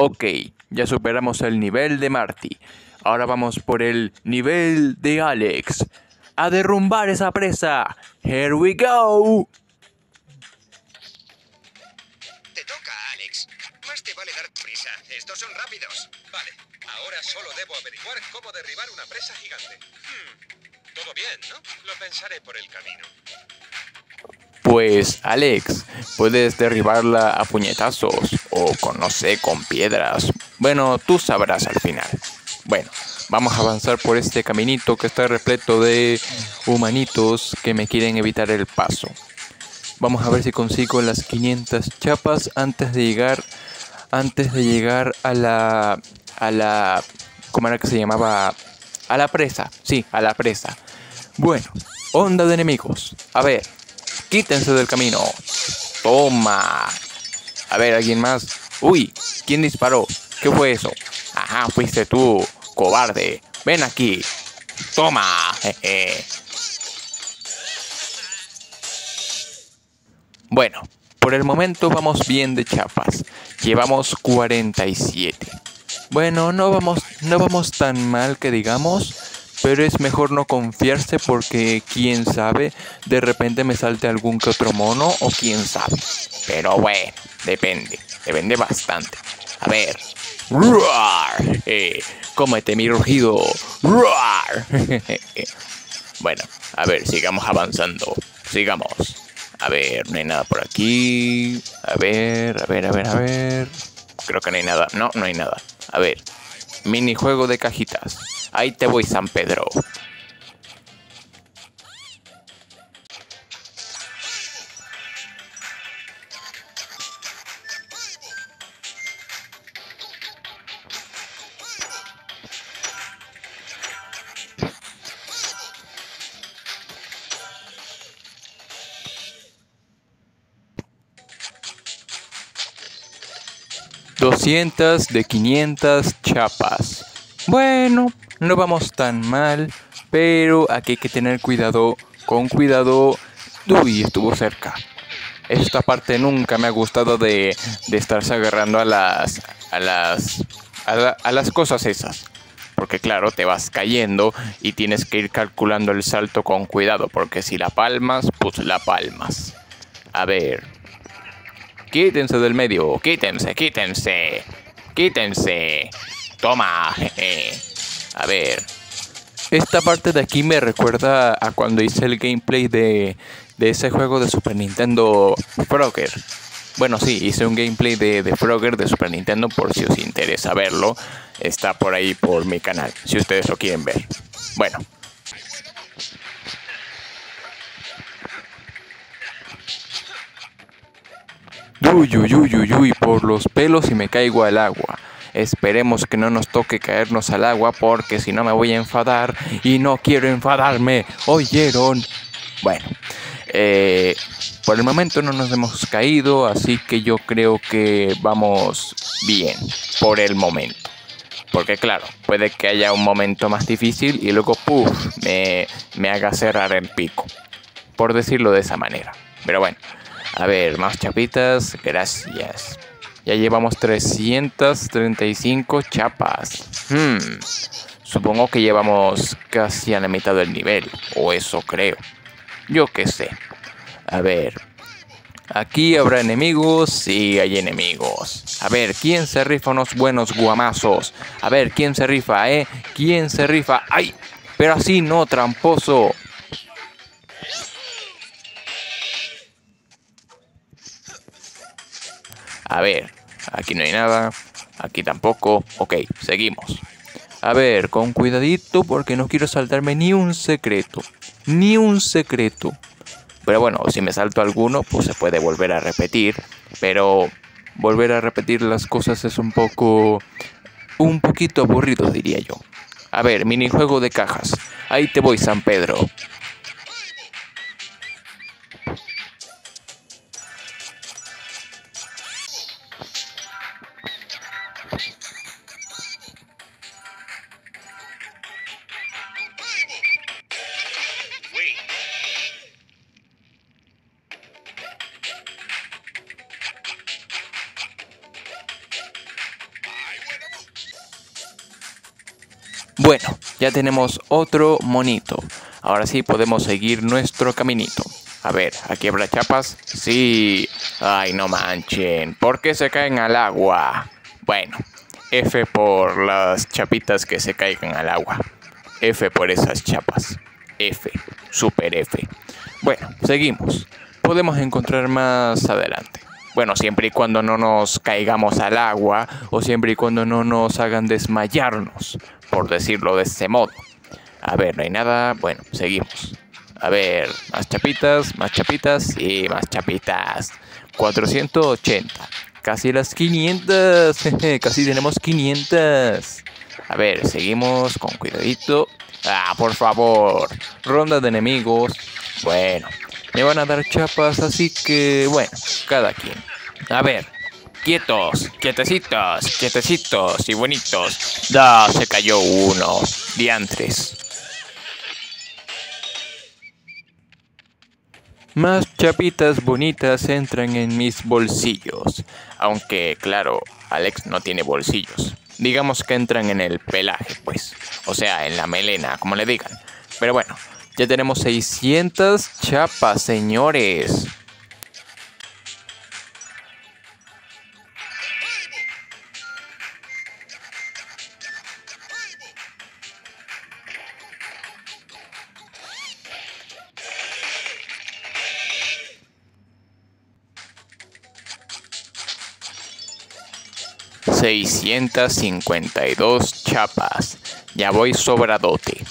Ok, ya superamos el nivel de Marty. Ahora vamos por el nivel de Alex. ¡A derrumbar esa presa! ¡Here we go! Te toca, Alex. Más te vale dar prisa. Estos son rápidos. Vale, ahora solo debo averiguar cómo derribar una presa gigante. Todo bien, ¿no? Lo pensaré por el camino. Pues, Alex, puedes derribarla a puñetazos o con, no sé, con piedras. Bueno, tú sabrás al final. Bueno, vamos a avanzar por este caminito que está repleto de humanitos que me quieren evitar el paso. Vamos a ver si consigo las 500 chapas antes de llegar a la, ¿cómo era que se llamaba? A la presa, sí, a la presa. Bueno, onda de enemigos. A ver, quítense del camino. Toma. A ver, ¿alguien más? Uy, ¿quién disparó? ¿Qué fue eso? Ajá, fuiste tú, cobarde. Ven aquí. Toma. Jeje. Bueno, por el momento vamos bien de chapas. Llevamos 47. Bueno, no vamos tan mal que digamos, pero es mejor no confiarse porque quién sabe, de repente me salte algún que otro mono o quién sabe. Pero bueno, depende bastante. A ver. ¡Roar! Cómete mi rugido. ¡Roar! Bueno, a ver, sigamos avanzando. Sigamos. A ver, no hay nada por aquí. A ver. Creo que no hay nada. No, no hay nada. A ver. Minijuego de cajitas. Ahí te voy, San Pedro. $200 de 500 chapas. Bueno, no vamos tan mal, pero aquí hay que tener cuidado. Con cuidado. Uy, estuvo cerca. Esta parte nunca me ha gustado de estarse agarrando a las cosas esas. Porque claro, te vas cayendo y tienes que ir calculando el salto con cuidado. Porque si la palmas, pues la palmas. A ver. Quítense del medio. Quítense. Toma. Jeje. A ver. Esta parte de aquí me recuerda a cuando hice el gameplay de ese juego de Super Nintendo, Frogger. Bueno, sí, hice un gameplay de Frogger de Super Nintendo, por si os interesa verlo. Está por ahí por mi canal, si ustedes lo quieren ver. Bueno. Uy, por los pelos y me caigo al agua. Esperemos que no nos toque caernos al agua porque si no me voy a enfadar y no quiero enfadarme. ¿Oyeron? Bueno, por el momento no nos hemos caído, así que yo creo que vamos bien por el momento. Porque claro, puede que haya un momento más difícil y luego ¡puf! me haga cerrar el pico. Por decirlo de esa manera. Pero bueno, a ver, más chapitas, gracias. Ya llevamos 335 chapas. Supongo que llevamos casi a la mitad del nivel, o eso creo. Yo qué sé. A ver. Aquí habrá enemigos, sí hay enemigos. A ver, ¿quién se rifa unos buenos guamazos? A ver, ¿quién se rifa, ¿Quién se rifa? ¡Ay! Pero así no, tramposo. A ver, aquí no hay nada. Aquí tampoco. Ok, seguimos. A ver, con cuidadito porque no quiero saltarme ni un secreto. Ni un secreto. Pero bueno, si me salto alguno, pues se puede volver a repetir. Pero volver a repetir las cosas es un poquito aburrido, diría yo. A ver, minijuego de cajas. Ahí te voy, San Pedro. Bueno, ya tenemos otro monito. Ahora sí podemos seguir nuestro caminito. A ver, ¿aquí habrá chapas? Sí. Ay, no manchen. ¿Por qué se caen al agua? Bueno, F por las chapitas que se caigan al agua. F por esas chapas. F. Super F. Bueno, seguimos. Podemos encontrar más adelante. Bueno, siempre y cuando no nos caigamos al agua o siempre y cuando no nos hagan desmayarnos, por decirlo de ese modo. A ver, no hay nada. Bueno, seguimos. A ver, más chapitas y más chapitas. 480. Casi las 500. Casi tenemos 500. A ver, seguimos con cuidadito. Ah, por favor. Ronda de enemigos. Bueno, me van a dar chapas, así que bueno, cada quien. A ver, quietos, quietecitos y bonitos. Da, se cayó uno. Diantres. Más chapitas bonitas entran en mis bolsillos. Aunque, claro, Alex no tiene bolsillos. Digamos que entran en el pelaje, pues. O sea, en la melena, como le digan. Pero bueno, ya tenemos 600 chapas, señores. $652 chapas. Ya voy sobradote.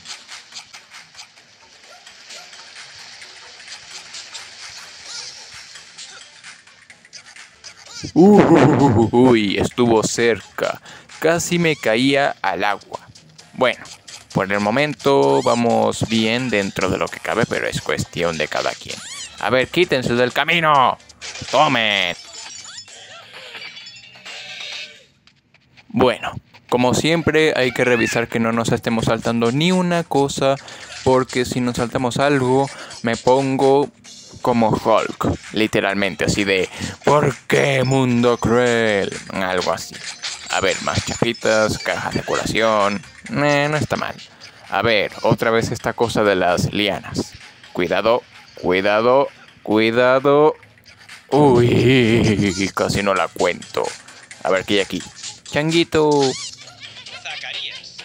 Uy, estuvo cerca. Casi me caía al agua. Bueno, por el momento vamos bien dentro de lo que cabe, pero es cuestión de cada quien. A ver, quítense del camino. Tomen. Bueno, como siempre hay que revisar que no nos estemos saltando ni una cosa, porque si nos saltamos algo me pongo como Hulk, literalmente, así de ¿por qué mundo cruel? Algo así. A ver, más chapitas, cajas de curación, no está mal. A ver, otra vez esta cosa de las lianas. Cuidado, cuidado, cuidado. Uy, casi no la cuento. A ver, ¿qué hay aquí? Changuito. Zacarías.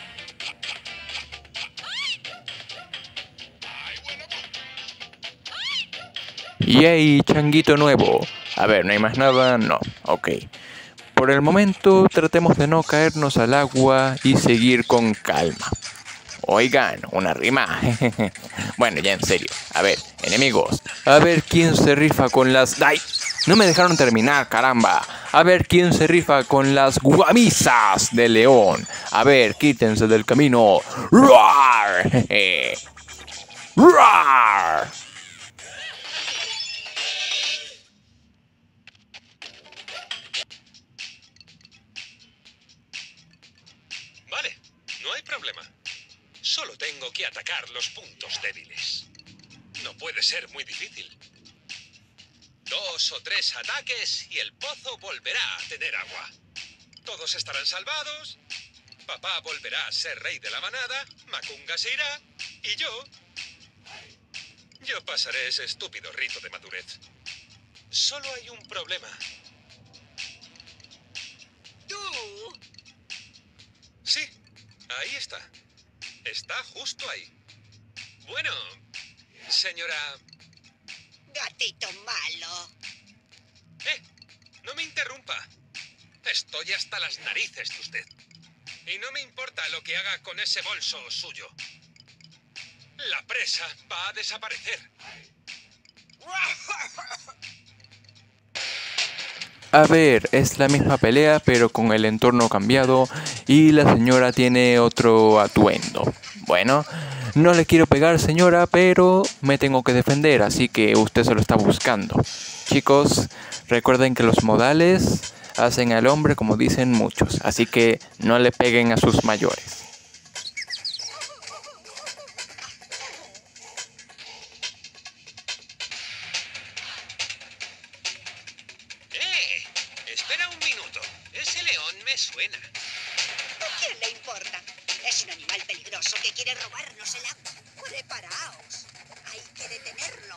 Yay, changuito nuevo. A ver, ¿no hay más nada? No, ok. Por el momento tratemos de no caernos al agua y seguir con calma. Oigan, una rima. Bueno, ya en serio. A ver, enemigos. A ver quién se rifa con las... ¡Ay! No me dejaron terminar, caramba. A ver quién se rifa con las guamisas de león. A ver, quítense del camino. ¡Roar! ¡Roar! Vale, no hay problema. Solo tengo que atacar los puntos débiles. No puede ser muy difícil. 2 o 3 ataques y el pozo volverá a tener agua. Todos estarán salvados. Papá volverá a ser rey de la manada. Macunga se irá. Y yo pasaré ese estúpido rito de madurez. Solo hay un problema. ¡Tú! Sí, ahí está. Está justo ahí. Bueno, señora... Gatito malo. No me interrumpa. Estoy hasta las narices de usted. Y no me importa lo que haga con ese bolso suyo. La presa va a desaparecer. A ver, es la misma pelea pero con el entorno cambiado y la señora tiene otro atuendo. Bueno, no le quiero pegar, señora, pero me tengo que defender, así que usted se lo está buscando. Chicos, recuerden que los modales hacen al hombre como dicen muchos, así que no le peguen a sus mayores. Espera un minuto. Ese león me suena. ¿A quién le importa? Es un animal peligroso que quiere robarnos el agua. Preparaos. Hay que detenerlo.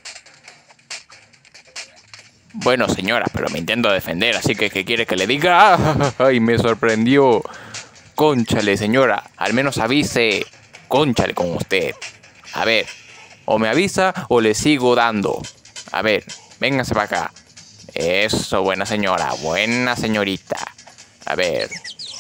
Bueno, señora, pero me intento defender, así que ¿qué quiere que le diga? ¡Ay, me sorprendió! Cónchale, señora, al menos avise. Cónchale con usted. A ver, o me avisa o le sigo dando. A ver, véngase para acá. Eso, buena señora, buena señorita. A ver.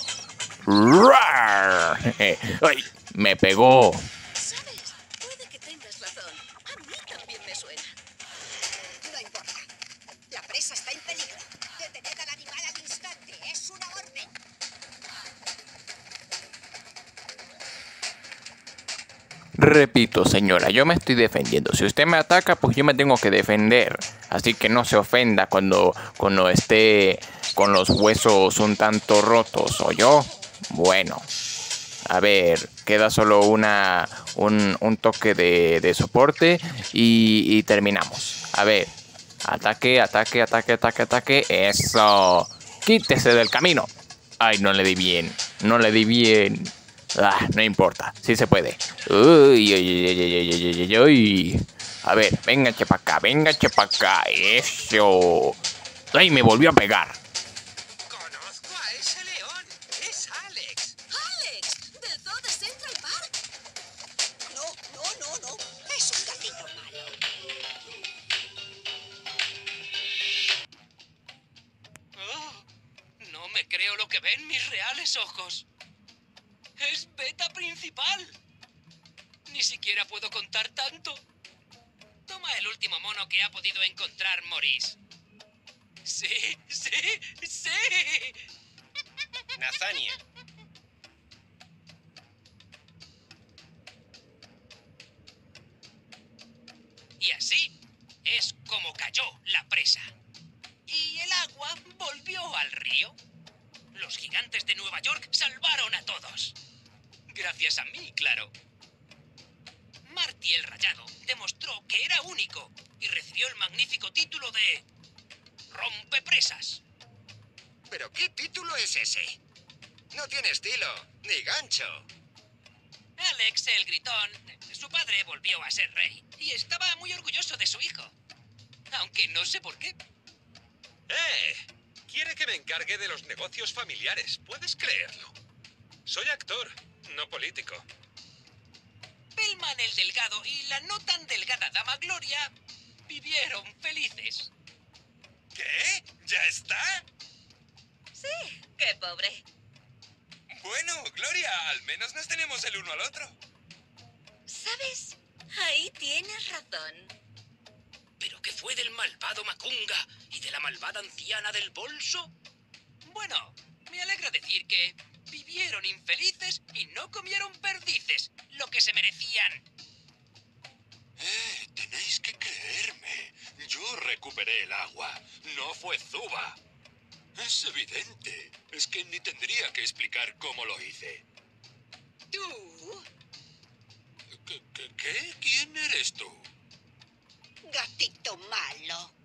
¡Ruar! ¡Ay! Me pegó. ¿Sabes? Puede que tengas razón. A mí también me suena. No importa. La presa está en peligro. Detened al animal al instante. Es una orden. Repito, señora, yo me estoy defendiendo. Si usted me ataca, pues yo me tengo que defender. Así que no se ofenda cuando esté con los huesos un tanto rotos, ¿o yo? Bueno, a ver, queda solo un toque de soporte y terminamos. A ver, ataque, ataque, ataque, ataque, ataque. ¡Eso! ¡Quítese del camino! Ay, no le di bien, no le di bien. Ah, no importa, sí se puede. Uy, uy, uy, uy, uy, uy, uy. A ver, véngase para acá, véngase para acá. Eso. Ay, me volvió a pegar. Conozco a ese león. Es Alex. ¡Alex! ¿Del zoo de Central Park? No. Es un gatito malo. Oh, no me creo lo que ven mis reales ojos. ¡Es beta principal! Ni siquiera puedo contar tanto. Toma el último mono que ha podido encontrar Maurice. Sí. Nathaniel. Y así es como cayó la presa. Y el agua volvió al río. Los gigantes de Nueva York salvaron a todos. Gracias a mí, claro. Marty el Rayado demostró que era único y recibió el magnífico título de Rompepresas. ¿Pero qué título es ese? No tiene estilo, ni gancho. Alex el Gritón, su padre volvió a ser rey y estaba muy orgulloso de su hijo. Aunque no sé por qué. Quiere que me encargue de los negocios familiares, ¿puedes creerlo? Soy actor, no político. Pellman el Delgado y la no tan delgada Dama Gloria vivieron felices. ¿Qué? ¿Ya está? Sí, qué pobre. Bueno, Gloria, al menos nos tenemos el uno al otro. ¿Sabes? Ahí tienes razón. ¿Pero qué fue del malvado Macunga y de la malvada anciana del bolso? Bueno, me alegra decir que vivieron infelices y no comieron perdices, lo que se merecían. Tenéis que creerme. Yo recuperé el agua. No fue Zuba. Es evidente. Es que ni tendría que explicar cómo lo hice. ¿Tú? ¿Qué? ¿Quién eres tú? Gatito malo.